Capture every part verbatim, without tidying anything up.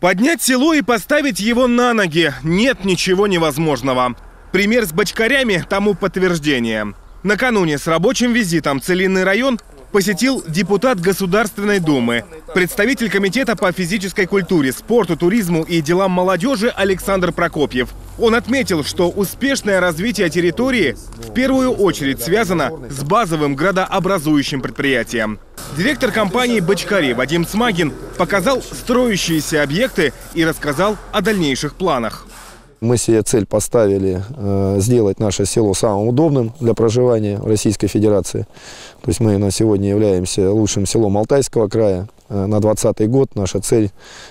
Поднять село и поставить его на ноги – нет ничего невозможного. Пример с бочкарями тому подтверждение. Накануне с рабочим визитом Целинный район посетил депутат Государственной Думы, представитель комитета по физической культуре, спорту, туризму и делам молодежи Александр Прокопьев. Он отметил, что успешное развитие территории в первую очередь связано с базовым градообразующим предприятием. Директор компании «Бочкари» Вадим Смагин показал строящиеся объекты и рассказал о дальнейших планах. Мы себе цель поставили э, сделать наше село самым удобным для проживания в Российской Федерации. То есть мы на сегодня являемся лучшим селом Алтайского края. Э, на двадцатый год наша цель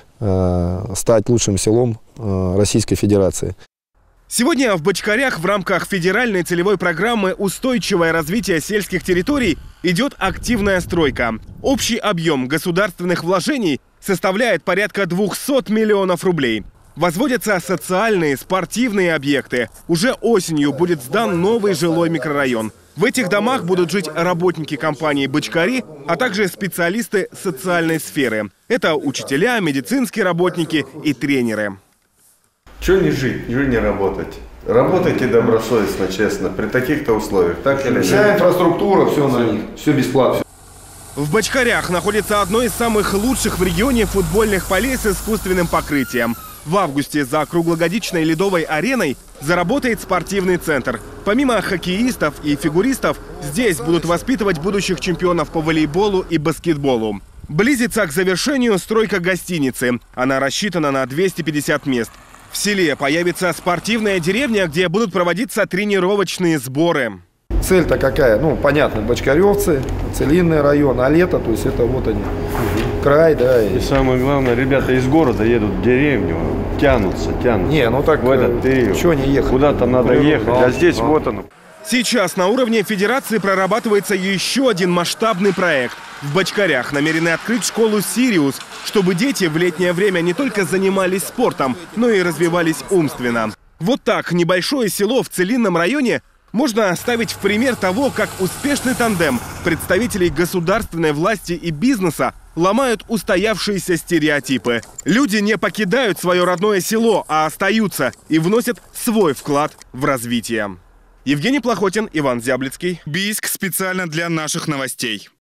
э, стать лучшим селом э, Российской Федерации. Сегодня в Бочкарях в рамках федеральной целевой программы «Устойчивое развитие сельских территорий» идет активная стройка. Общий объем государственных вложений составляет порядка двухсот миллионов рублей. Возводятся социальные, спортивные объекты. Уже осенью будет сдан новый жилой микрорайон. В этих домах будут жить работники компании «Бочкари», а также специалисты социальной сферы. Это учителя, медицинские работники и тренеры. Чего не жить, чего не работать? Работайте добросовестно, честно, при таких-то условиях. Так или вся инфраструктура, все на них, все бесплатно. В Бочкарях находится одно из самых лучших в регионе футбольных полей с искусственным покрытием. В августе за круглогодичной ледовой ареной заработает спортивный центр. Помимо хоккеистов и фигуристов, здесь будут воспитывать будущих чемпионов по волейболу и баскетболу. Близится к завершению стройка гостиницы. Она рассчитана на двести пятьдесят мест. В селе появится спортивная деревня, где будут проводиться тренировочные сборы. Цель-то какая? Ну, понятно, Бочкаревцы, Целинный район, а лето, то есть это вот они, край, да. И, и самое главное, ребята из города едут в деревню, тянутся, тянутся. Не, ну так в этот период. Чего не ехать? Куда-то надо ехать, а здесь но. вот оно. Сейчас на уровне федерации прорабатывается еще один масштабный проект. В Бочкарях намерены открыть школу «Сириус», чтобы дети в летнее время не только занимались спортом, но и развивались умственно. Вот так небольшое село в Целинном районе можно ставить в пример того, как успешный тандем представителей государственной власти и бизнеса ломают устоявшиеся стереотипы. Люди не покидают свое родное село, а остаются и вносят свой вклад в развитие. Евгений Плохотин, Иван Зяблицкий. Бийск специально для наших новостей.